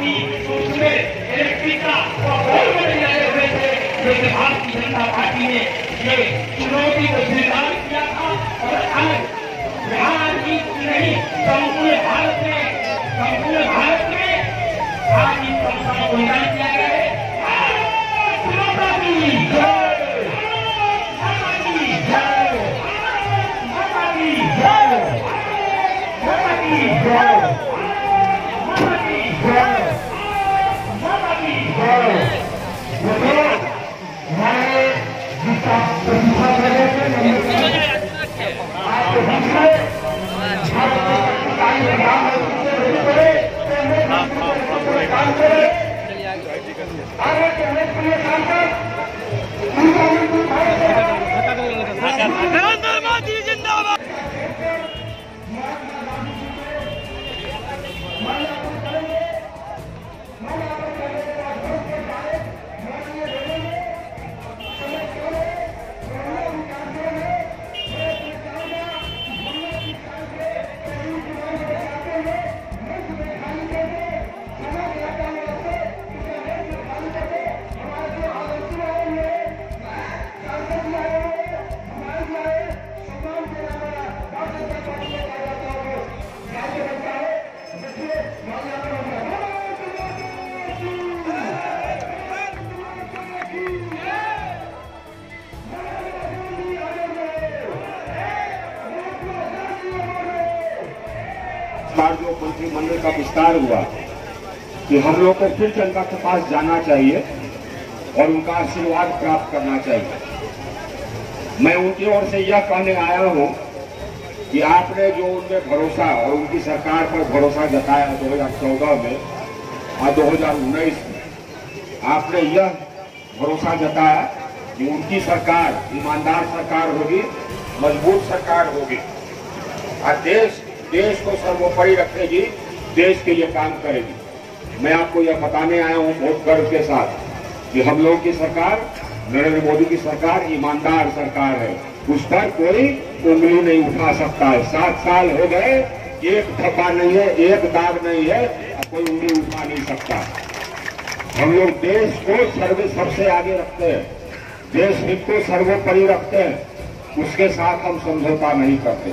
थी उसमें इलेक्ट्रिक का बहुत बड़े लगे हुए थे, लेकिन भारतीय जनता पार्टी ने ये चुनौती को स्वीकार किया था और आज बिहार की नहीं संपूर्ण भारत में आज इन संस्थाओं को निकाल दिया गया है। माता की जय, माता की जय, माता की जय, माता की जय, माता की जय, माता की जय। हमारे जिसका प्रतिभा करने के आपको काम करे आगे चलने के लिए सांसद नरेंद्र मोदी जिंदाबाद। जो मंत्रिमंडल का विस्तार हुआ कि हम लोग को फिर जनता के पास जाना चाहिए और उनका आशीर्वाद प्राप्त करना चाहिए। मैं उनकी ओर से यह कहने आया हूं कि आपने जो उनमें भरोसा और उनकी सरकार पर भरोसा जताया 2014 में और 2019 में, आपने यह भरोसा जताया कि उनकी सरकार ईमानदार सरकार होगी, मजबूत सरकार होगी और देश को सर्वोपरि रखेगी, देश के लिए काम करेगी। मैं आपको यह बताने आया हूं बहुत गर्व के साथ कि हम लोग की सरकार, नरेंद्र मोदी की सरकार ईमानदार सरकार है, उस पर कोई उंगली नहीं उठा सकता है। 7 साल हो गए, एक धब्बा नहीं है, एक दाग नहीं है, कोई उंगली उठा नहीं सकता। हम लोग देश को सबसे आगे रखते हैं, देश हित को सर्वोपरि रखते हैं, उसके साथ हम समझौता नहीं करते।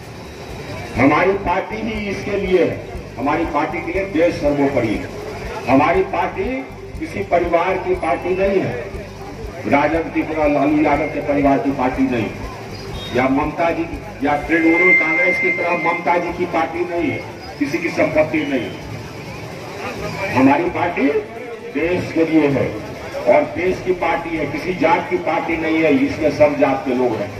हमारी पार्टी ही इसके लिए है, हमारी पार्टी के लिए देश सर्वोपरि है। हमारी पार्टी किसी परिवार की पार्टी नहीं है, राजद की तरह लालू यादव के परिवार की पार्टी नहीं, या ममता जी या तृणमूल कांग्रेस की तरह ममता जी की पार्टी नहीं है, किसी की संपत्ति नहीं है। हमारी पार्टी देश के लिए है और देश की पार्टी है, किसी जात की पार्टी नहीं है, इसमें सब जात के लोग हैं।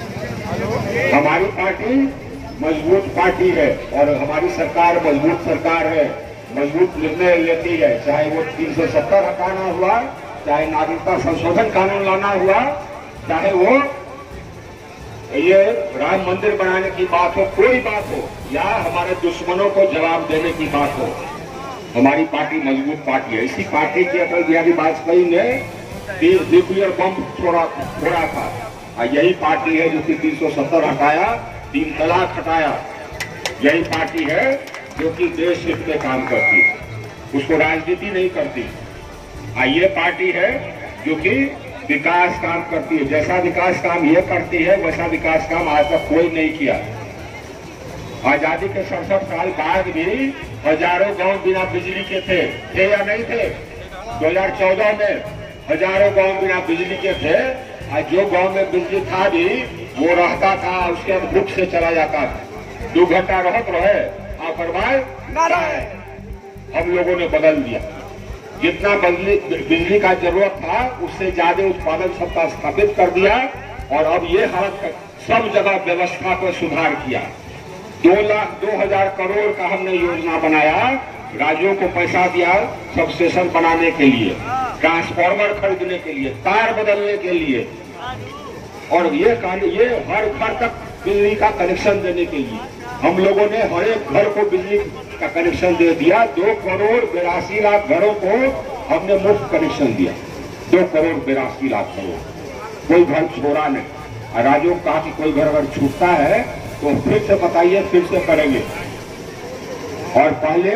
हमारी पार्टी मजबूत पार्टी है और हमारी सरकार मजबूत सरकार है, मजबूत निर्णय लेती है, चाहे वो 370 हटाना हुआ, चाहे नागरिकता संशोधन कानून लाना हुआ, चाहे वो ये राम मंदिर बनाने की बात हो, कोई बात हो, या हमारे दुश्मनों को जवाब देने की बात हो, हमारी पार्टी मजबूत पार्टी है। इसी पार्टी की अटल बिहारी वाजपेयी ने न्यूक्लियर बम छोड़ा था और यही पार्टी है जो कि 370 हटाया, 3 तलाक हटाया। यही पार्टी है जो कि देश हित में काम करती है, उसको राजनीति नहीं करती। ये पार्टी है जो कि विकास काम करती है, जैसा विकास काम ये करती है वैसा विकास काम आज तक कोई नहीं किया। आजादी के 67 साल बाद भी हजारों गांव बिना बिजली के थे या नहीं थे? 2014 में हजारों गांव बिना बिजली के थे। आज जो गांव में बिजली था भी वो रहता था, उसके बाद भूख से चला जाता था, 2 घंटा रहत रहे और परवाह न रहे। हम लोगों ने बदल दिया, जितना बिजली का जरूरत था उससे ज्यादा उत्पादन क्षमता स्थापित कर दिया और अब ये हालत सब जगह व्यवस्था को सुधार किया। 2,02,000 करोड़ का हमने योजना बनाया, राज्यों को पैसा दिया सब स्टेशन बनाने के लिए, ट्रांसफार्मर खरीदने के लिए, तार बदलने के लिए, और ये हर घर तक बिजली का कनेक्शन देने के लिए हम लोगों ने हर एक घर को बिजली का कनेक्शन दे दिया। 2,82,00,000 घरों को हमने मुफ्त कनेक्शन दिया। 2,82,00,000 करोड़, कोई घर छोड़ा नहीं। राज्यों को कहा कि कोई घर अगर छूटता है तो फिर से बताइए, फिर से करेंगे। और पहले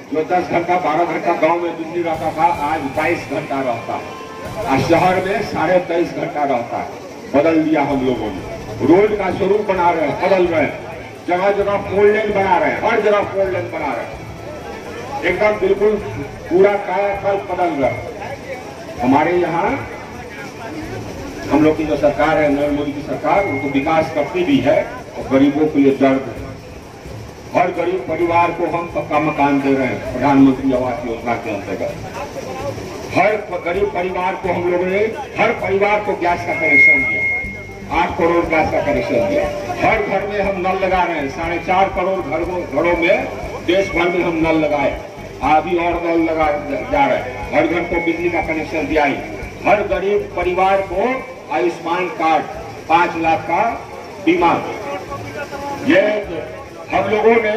जो 10 घंटा 12 घंटा गांव में बिजली रहता था, आज 22 घंटा रहता है। आज शहर में 23.5 घंटा रहता है। बदल दिया हम लोगों ने। रोड का स्वरूप बना रहे हैं, बदल रहे हैं, जगह जगह 4 लेन बना रहे हैं, हर जगह 4 लेन बना रहे हैं, एकदम बिल्कुल पूरा कायाकल्प बदल रहा है। हमारे यहाँ हम लोग की जो सरकार है, नरेंद्र मोदी की सरकार, उनको विकास करती भी है और गरीबों के लिए दर्द है। हर गरीब परिवार को हम पक्का मकान दे रहे हैं प्रधानमंत्री आवास योजना के अंतर्गत। हर गरीब परिवार को हम लोगों ने, हर परिवार को गैस का कनेक्शन दिया, 8 करोड़ गैस का कनेक्शन दिया। हर घर में हम नल लगा रहे हैं, 4.5 करोड़ घरों में देश भर में हम नल लगाए, अभी और नल लगा जा रहे हैं। हर घर को बिजली का कनेक्शन दिया। हर गरीब परिवार को आयुष्मान कार्ड, 5 लाख का बीमा। ये हम लोगों ने,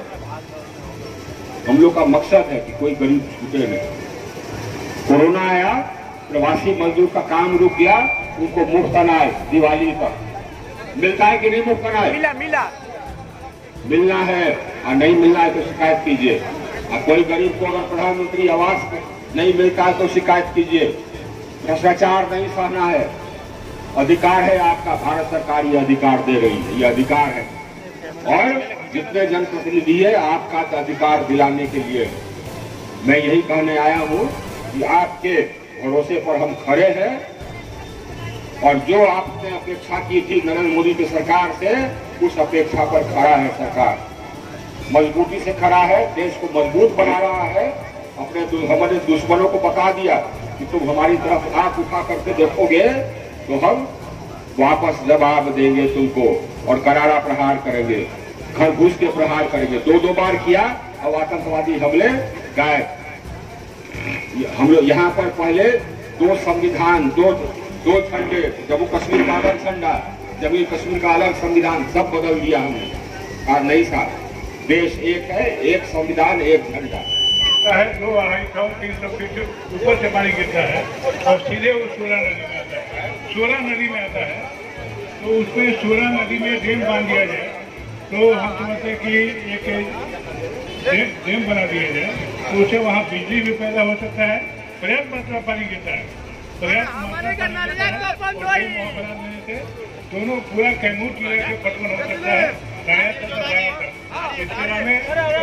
हम लोग का मकसद है कि कोई गरीब छूटे नहीं। कोरोना आया, प्रवासी मजदूर का काम रुक गया, उनको मुफ्त अनाज दिवाली पर मिलता है कि नहीं? मुफ्त अनाज मिलना है, और नहीं मिलना है तो शिकायत कीजिए। और कोई गरीब को अगर प्रधानमंत्री आवास नहीं मिलता है तो शिकायत कीजिए। भ्रष्टाचार नहीं सहना है, अधिकार है आपका। भारत सरकार ये अधिकार दे रही है, ये अधिकार है। और जितने जनप्रतिनिधि है, आपका अधिकार दिलाने के लिए मैं यही कहने आया हूँ कि आपके भरोसे पर हम खड़े हैं। और जो आपने अपेक्षा की थी नरेंद्र मोदी की सरकार से, उस अपेक्षा पर खड़ा है सरकार। मजबूती से खड़ा है, देश को मजबूत बना रहा है। हमारे दुश्मनों को बता दिया कि तुम हमारी तरफ आंख उठा करके देखोगे तो हम वापस जवाब देंगे तुमको, और करारा प्रहार करेंगे, घर घुस के प्रहार करेंगे। 2 बार किया और आतंकवादी हमले गायब। हम लोग यहाँ पर पहले 2 संविधान, 2 झंडे, जम्मू कश्मीर का अलग झंडा, जम्मू कश्मीर का अलग संविधान, सब बदल दिया हमने। और नहीं साहब, देश एक है, एक संविधान, एक झंडा है। 2-250 300 फीट ऊपर से पानी गिरता है और सीधे वो सूरा नदी में आता है। सूरा नदी में आता है तो उसमें सूरा नदी में डैम बांध दिया जाए, तो हम समझते हैं कि एक डैम बना दिया जाए, तो उससे वहाँ बिजली भी पैदा हो सकता है। पर्याप्त मात्रा पानी गिरता है, पर्याप्त मात्रा बना देने से दोनों पूरा कैमूर जिले के पटवन हो सकता है। इस तरह में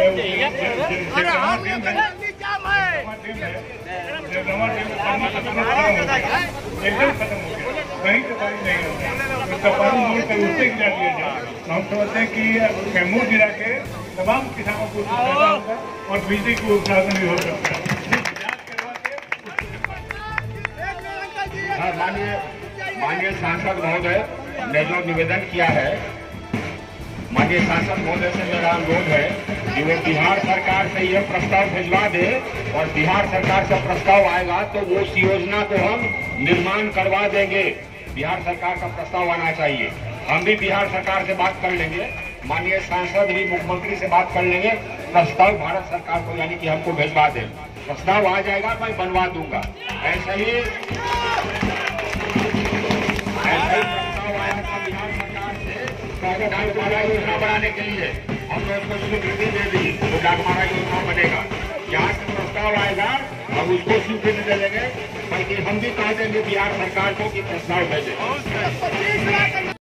एकदम खत्म हो गया, कहीं तो पानी नहीं होता। उसका पानी मोड़ कर उससे गिरा दिया जाए, तो हम समझते हैं कि कैमूर जिला के तमाम किसानों को फायदा होगा और बिजली की उत्पादन भी हो सकता है। माननीय सांसद महोदय ने जो निवेदन किया है, माननीय सांसद महोदय से मेरा अनुरोध है कि वो बिहार सरकार से यह प्रस्ताव भिजवा दे, और बिहार सरकार से प्रस्ताव आएगा तो वो उस योजना को हम निर्माण करवा देंगे। बिहार सरकार का प्रस्ताव आना चाहिए। हम भी बिहार सरकार से बात कर लेंगे, माननीय सांसद भी मुख्यमंत्री से बात कर लेंगे, प्रस्ताव भारत सरकार को यानी कि हमको भिजवा दें। प्रस्ताव आ जाएगा, मैं बनवा दूंगा। ऐसा ही प्रस्ताव आया था बिहार सरकार से डाकमारा योजना बनाने के लिए, हमने उसको स्वीकृति दे दी, तो डाकमारा योजना बनेगा। यहाँ से प्रस्ताव आएगा, हम उसको स्वीकृति दे देंगे, बल्कि हम भी कह देंगे बिहार सरकार को कि प्रस्ताव भेजें।